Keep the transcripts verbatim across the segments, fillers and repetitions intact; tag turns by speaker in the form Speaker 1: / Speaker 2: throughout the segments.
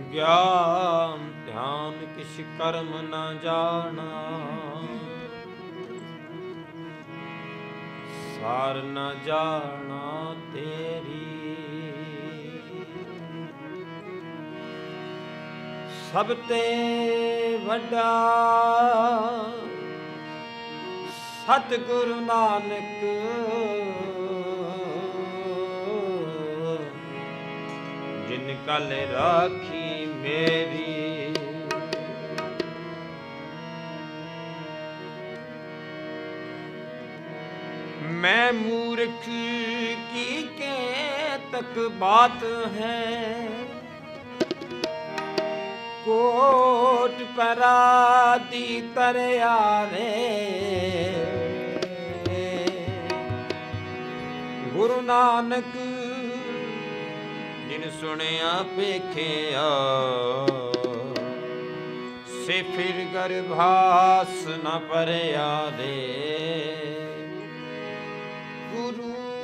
Speaker 1: ਗਿਆਨ ਧਿਆਨ ਕਿਛ ਕਰਮ ਨਾ ਜਾਣਾ, ਸਾਰ ਨਾ ਜਾਣਾ ਤੇਰੀ। ਸਭ ਤੇ ਵੱਡਾ ਸਤਿਗੁਰੂ ਨਾਨਕ, ਜਿਨ ਕਲ ਰਾਖੀ ਮੇਰੀ। मैं मूर्ख की के तक बात है, कोट पराती तरया रे। गुरु नानक जिन सुनिया पेखिया, से फिर गर्भास न परया दे। गुरु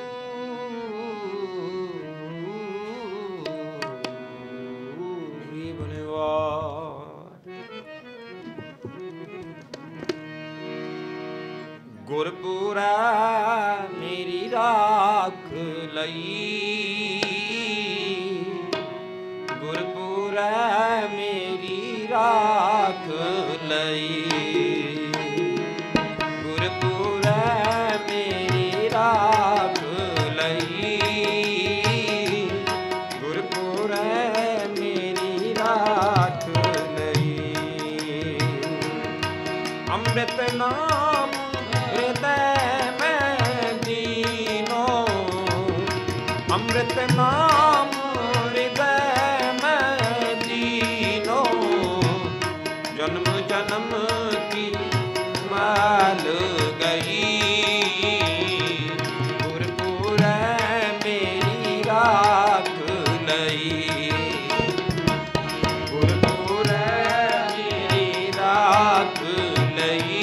Speaker 1: गुरपुरा मेरी राख लई, गुरपुरा मेरी राख लई, गुरपुरा मेरी राख लई, गुरपुरा मेरी राख लई। अमृत नाम हृदय में दीनो, अमृत नाम हृदय में दीनो। जन्म जन्म की माल गई, गुरपुरा मेरी राख लई, गुरपुरा मेरी राख लई,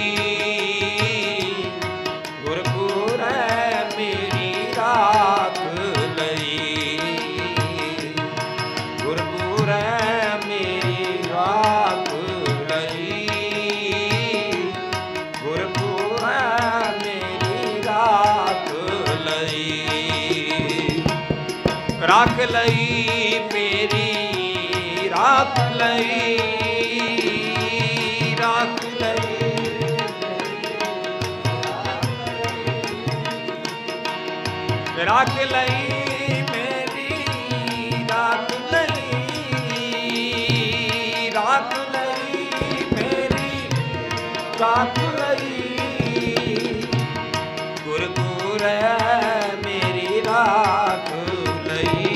Speaker 1: गुरपुरा मेरी राख लई, गुरपुरा मेरी राख लई, गुरपुरा मेरी राख लई। राख लई मेरी राख लई, राख लई, राख लई मेरी राख लई, राख लई मेरी राख लई, गुरपुरा मेरी राख लई,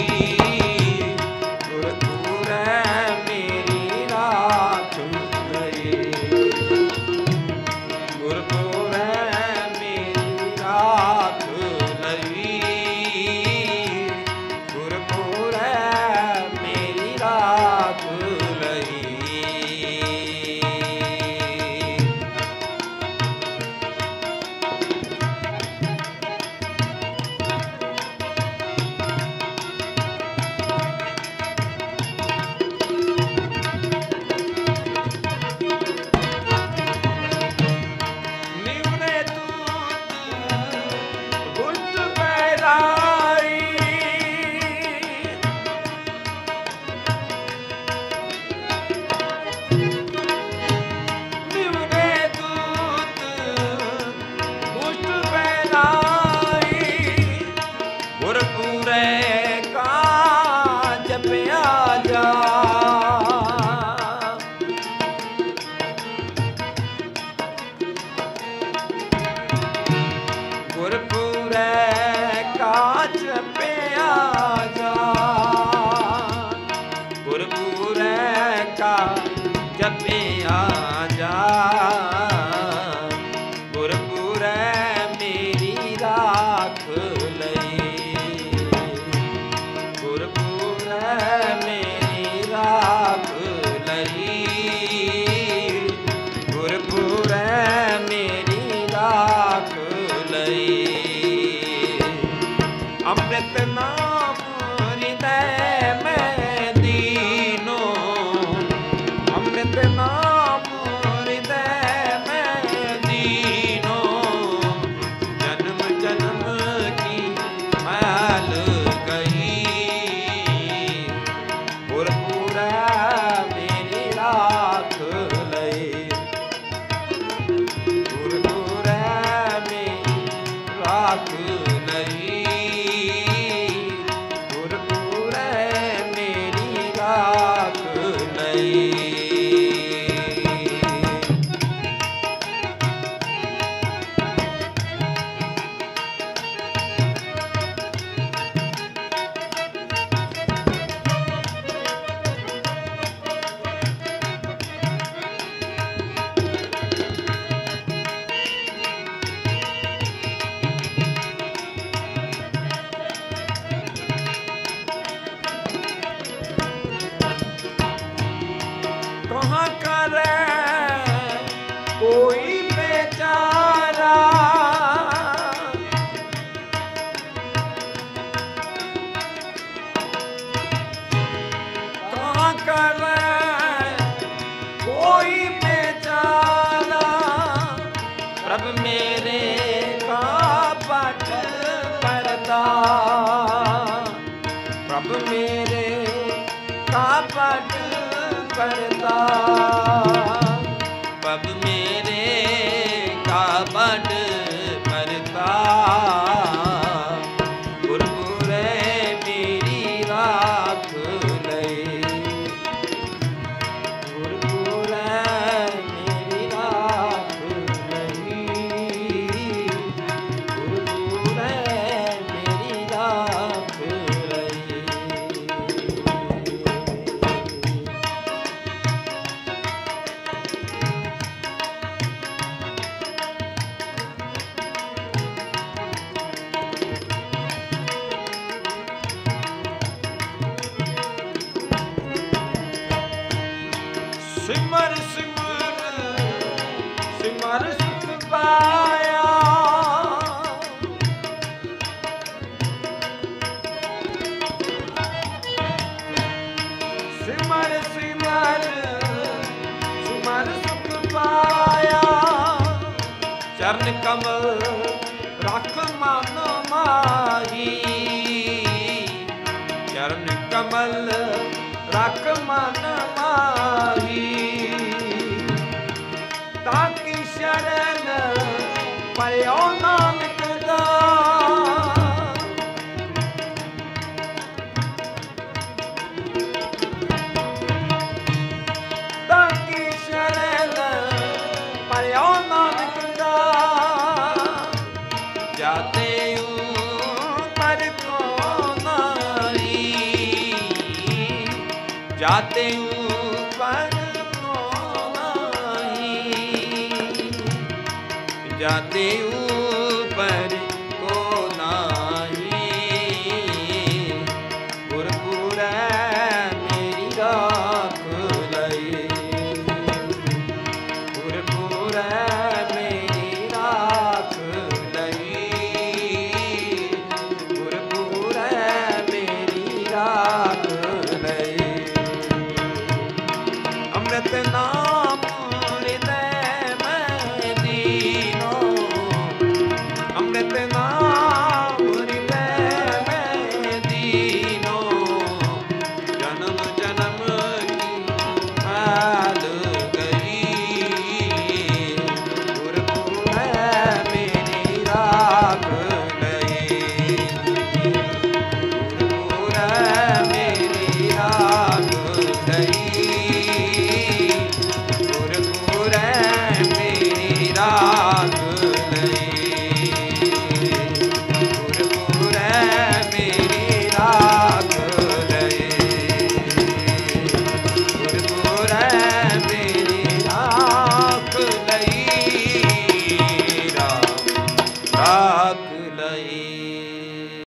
Speaker 1: गुरपुरा मेरी राख लई, गुरपुरा मेरी राख लई, गुरपुरा मेरी राख लई। निवरे दूत गुट पैराई, निवरे दूत गुट पैराई, गुरपुरे का जपया जा। गुरपुरा काच पे आ जा, गुरपुरा का जपे आ जा, गुरपुरा मेरी राख लई, गुरपुरा मेरी राख लई, गुरपुरा मेरी राख लई। अमृत नाम हृदय में दीनो, करता पब मेरे का बड़ करता गुरपुरे मेरी राख लई गुरपुरे मेरी राख लई गुरपुरे मेरी राख लई। सिमर सिमर सिमर सुख पाया सिमर सिमर सिमर सुख पाया चरण कमल रख मन माही चरण कमल रख मन माही ताकि शरण पयो नानक दास ताकि शरण पयो नानक दास जाते ऊपर को नारी जाते ऊपर को नहीं जाते ऊपर को नहीं गुरपुरे मेरी राख लई गुरपुरे मेरी राख लई गुरपुरे मेरी राख लई। अमृत नाम